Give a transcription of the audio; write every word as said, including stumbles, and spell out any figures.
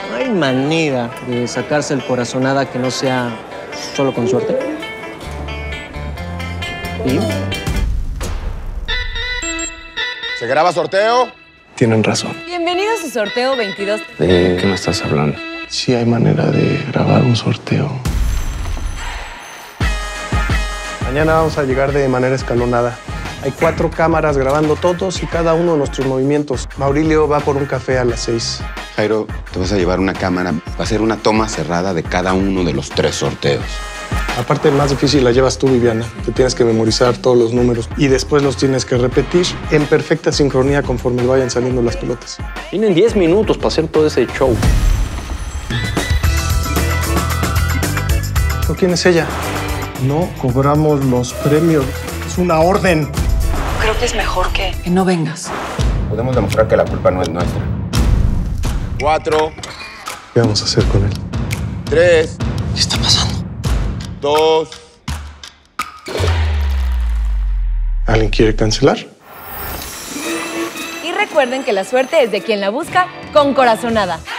No hay manera de sacarse el corazonada que no sea solo con suerte. ¿Y? ¿Se graba sorteo? Tienen razón. Bienvenido a su sorteo veintidós. ¿De qué me estás hablando? Sí hay manera de grabar un sorteo. Mañana vamos a llegar de manera escalonada. Hay cuatro cámaras grabando todos y cada uno de nuestros movimientos. Maurilio va por un café a las seis. Jairo, te vas a llevar una cámara. Va a ser una toma cerrada de cada uno de los tres sorteos. Aparte, más difícil la llevas tú, Viviana. Te tienes que memorizar todos los números y después los tienes que repetir en perfecta sincronía conforme vayan saliendo las pelotas. Tienen diez minutos para hacer todo ese show. ¿Quién es ella? No cobramos los premios. Es una orden. Creo que es mejor que, que no vengas. Podemos demostrar que la culpa no es nuestra. Cuatro. ¿Qué vamos a hacer con él? Tres. ¿Qué está pasando? Dos. ¿Alguien quiere cancelar? Y recuerden que la suerte es de quien la busca con corazonada.